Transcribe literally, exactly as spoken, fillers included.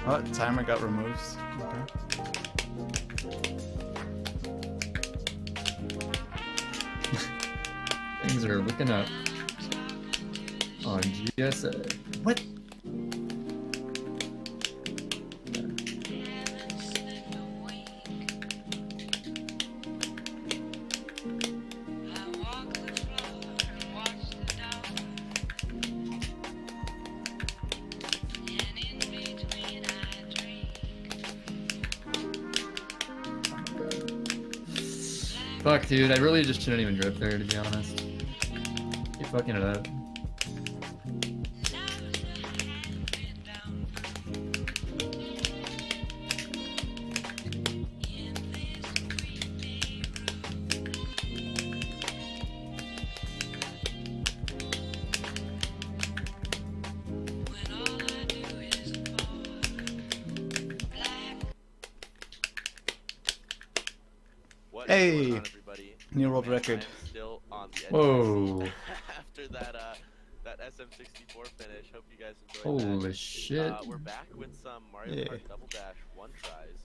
Oh, timer got removed. Okay. Things are looking up on G S A. What? Fuck, dude, I really just shouldn't even drift there, to be honest. Keep fucking it up. Hey, new world record. Still on the edge. Whoa. After that, uh, that S M sixty-four finish. Hope you guys enjoyed Holy that. shit. Uh, we're back with some Mario Yeah. Kart Double Dash one tries.